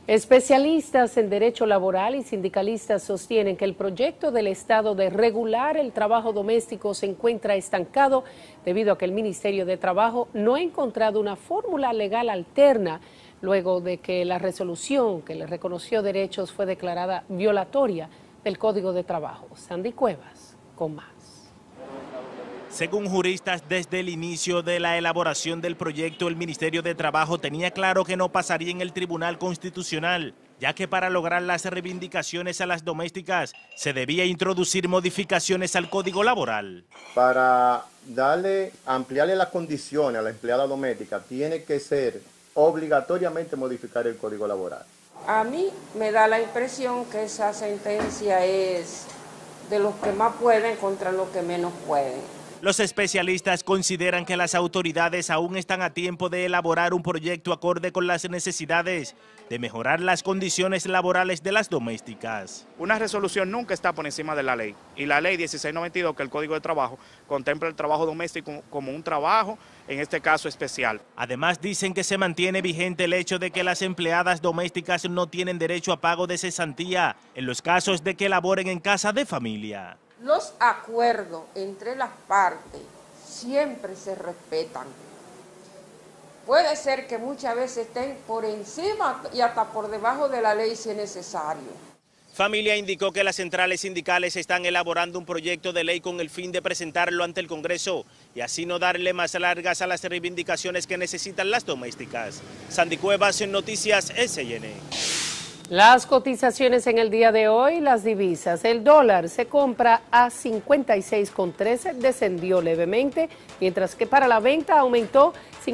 Especialistas en derecho laboral y sindicalistas sostienen que el proyecto del Estado de regular el trabajo doméstico se encuentra estancado debido a que el Ministerio de Trabajo no ha encontrado una fórmula legal alterna luego de que la resolución que le reconoció derechos fue declarada violatoria del Código de Trabajo. Sandy Cuevas, con más. Según juristas, desde el inicio de la elaboración del proyecto, el Ministerio de Trabajo tenía claro que no pasaría en el Tribunal Constitucional, ya que para lograr las reivindicaciones a las domésticas se debía introducir modificaciones al Código Laboral. Para ampliarle las condiciones a la empleada doméstica, tiene que ser obligatoriamente modificar el Código Laboral. A mí me da la impresión que esa sentencia es de los que más pueden contra los que menos pueden. Los especialistas consideran que las autoridades aún están a tiempo de elaborar un proyecto acorde con las necesidades de mejorar las condiciones laborales de las domésticas. Una resolución nunca está por encima de la ley, y la ley 1692, que es el Código de Trabajo, contempla el trabajo doméstico como un trabajo, en este caso especial. Además, dicen que se mantiene vigente el hecho de que las empleadas domésticas no tienen derecho a pago de cesantía en los casos de que laboren en casa de familia. Los acuerdos entre las partes siempre se respetan. Puede ser que muchas veces estén por encima y hasta por debajo de la ley si es necesario. Familia indicó que las centrales sindicales están elaborando un proyecto de ley con el fin de presentarlo ante el Congreso y así no darle más largas a las reivindicaciones que necesitan las domésticas. Sandy Cuevas, en Noticias SN. Las cotizaciones en el día de hoy, las divisas. El dólar se compra a 56,13, descendió levemente, mientras que para la venta aumentó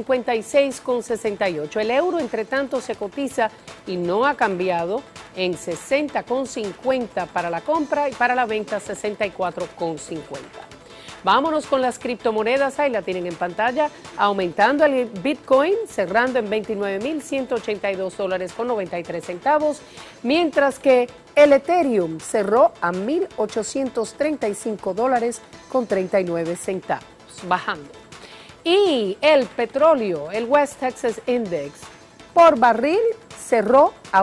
56,68. El euro, entre tanto, se cotiza y no ha cambiado en 60,50 para la compra y para la venta 64,50. Vámonos con las criptomonedas, ahí la tienen en pantalla, aumentando el Bitcoin, cerrando en $29.182.93, mientras que el Ethereum cerró a $1.835.39, bajando. Y el petróleo, el West Texas Index, por barril cerró a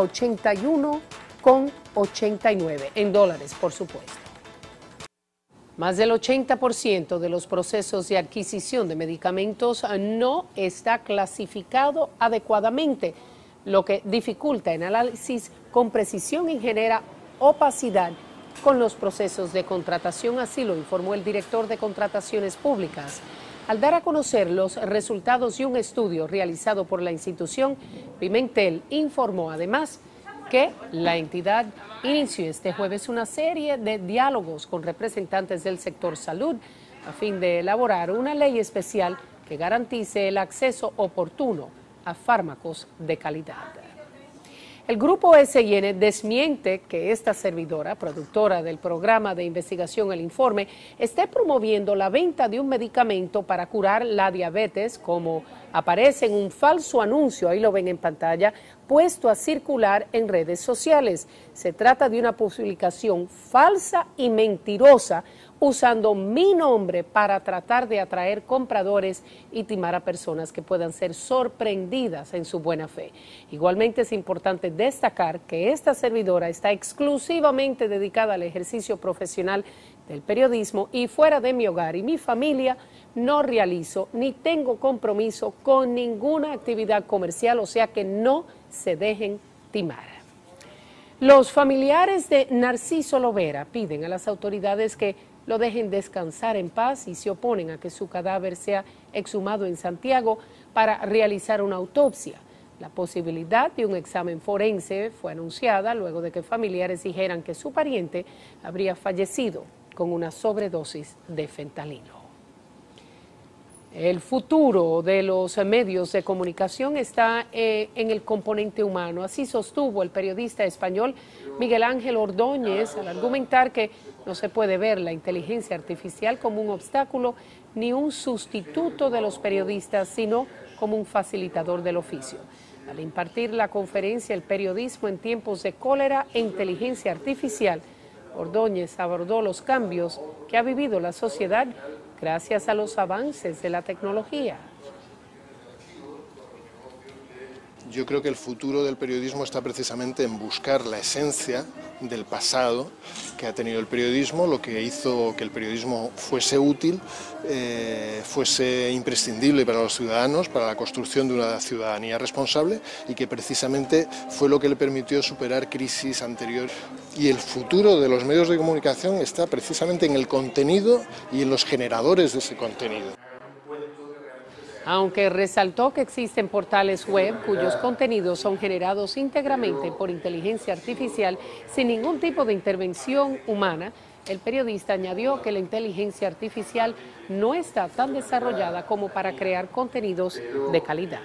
81,89 en dólares, por supuesto. Más del 80% de los procesos de adquisición de medicamentos no está clasificado adecuadamente, lo que dificulta el análisis con precisión y genera opacidad con los procesos de contratación, así lo informó el director de Contrataciones Públicas. Al dar a conocer los resultados de un estudio realizado por la institución, Pimentel informó además que la entidad inició este jueves una serie de diálogos con representantes del sector salud a fin de elaborar una ley especial que garantice el acceso oportuno a fármacos de calidad. El grupo SIN desmiente que esta servidora, productora del programa de investigación El Informe, esté promoviendo la venta de un medicamento para curar la diabetes, como aparece en un falso anuncio, ahí lo ven en pantalla, puesto a circular en redes sociales. Se trata de una publicación falsa y mentirosa, usando mi nombre para tratar de atraer compradores y timar a personas que puedan ser sorprendidas en su buena fe. Igualmente es importante destacar que esta servidora está exclusivamente dedicada al ejercicio profesional del periodismo y fuera de mi hogar y mi familia no realizo ni tengo compromiso con ninguna actividad comercial, o sea que no se dejen timar. Los familiares de Narciso Lovera piden a las autoridades que lo dejen descansar en paz y se oponen a que su cadáver sea exhumado en Santiago para realizar una autopsia. La posibilidad de un examen forense fue anunciada luego de que familiares dijeran que su pariente habría fallecido con una sobredosis de fentanilo. El futuro de los medios de comunicación está en el componente humano. Así sostuvo el periodista español Miguel Ángel Ordóñez al argumentar que no se puede ver la inteligencia artificial como un obstáculo ni un sustituto de los periodistas, sino como un facilitador del oficio. Al impartir la conferencia El periodismo en tiempos de cólera e inteligencia artificial, Ordóñez abordó los cambios que ha vivido la sociedad gracias a los avances de la tecnología. Yo creo que el futuro del periodismo está precisamente en buscar la esencia del pasado que ha tenido el periodismo, lo que hizo que el periodismo fuese útil, fuese imprescindible para los ciudadanos, para la construcción de una ciudadanía responsable y que precisamente fue lo que le permitió superar crisis anteriores. Y el futuro de los medios de comunicación está precisamente en el contenido y en los generadores de ese contenido. Aunque resaltó que existen portales web cuyos contenidos son generados íntegramente por inteligencia artificial sin ningún tipo de intervención humana, el periodista añadió que la inteligencia artificial no está tan desarrollada como para crear contenidos de calidad.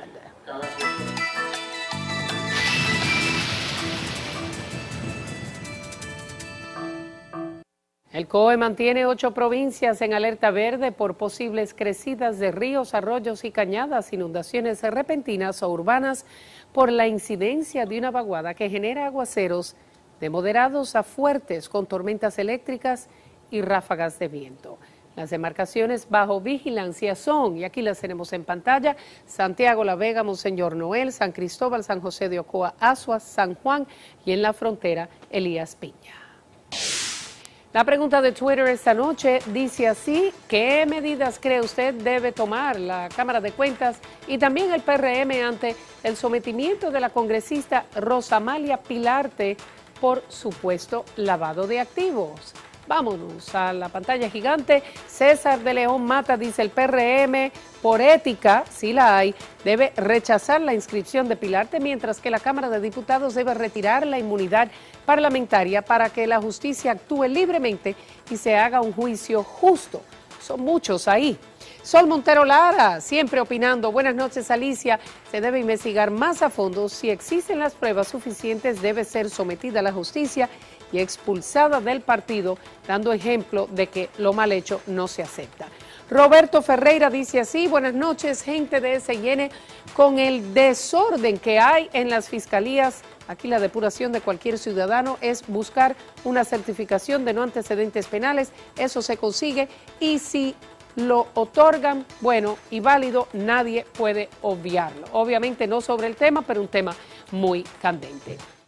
El COE mantiene 8 provincias en alerta verde por posibles crecidas de ríos, arroyos y cañadas, inundaciones repentinas o urbanas por la incidencia de una vaguada que genera aguaceros de moderados a fuertes con tormentas eléctricas y ráfagas de viento. Las demarcaciones bajo vigilancia son, y aquí las tenemos en pantalla, Santiago, La Vega, Monseñor Noel, San Cristóbal, San José de Ocoa, Azua, San Juan y en la frontera Elías Piña. La pregunta de Twitter esta noche dice así: ¿qué medidas cree usted debe tomar la Cámara de Cuentas y también el PRM ante el sometimiento de la congresista Rosamalia Pilarte por supuesto lavado de activos? Vámonos a la pantalla gigante. César de León Mata dice: el PRM, por ética, si la hay, debe rechazar la inscripción de Pilarte, mientras que la Cámara de Diputados debe retirar la inmunidad parlamentaria para que la justicia actúe libremente y se haga un juicio justo. Son muchos ahí. Sol Montero Lara, siempre opinando. Buenas noches, Alicia. Se debe investigar más a fondo. Si existen las pruebas suficientes, debe ser sometida a la justicia y expulsada del partido, dando ejemplo de que lo mal hecho no se acepta. Roberto Ferreira dice así: buenas noches, gente de SIN, con el desorden que hay en las fiscalías, aquí la depuración de cualquier ciudadano es buscar una certificación de no antecedentes penales, eso se consigue y si lo otorgan, bueno y válido, nadie puede obviarlo. Obviamente no sobre el tema, pero un tema muy candente.